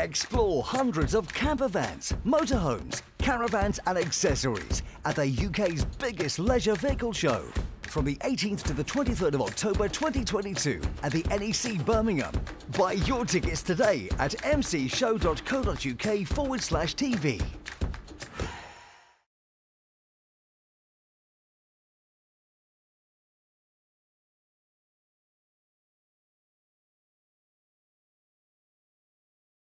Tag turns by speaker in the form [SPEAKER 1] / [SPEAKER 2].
[SPEAKER 1] Explore hundreds of camper vans, motorhomes, caravans and accessories at the UK's biggest leisure vehicle show. From the 18th to the 23rd of October 2022 at the NEC Birmingham. Buy your tickets today at mcshow.co.uk/TV.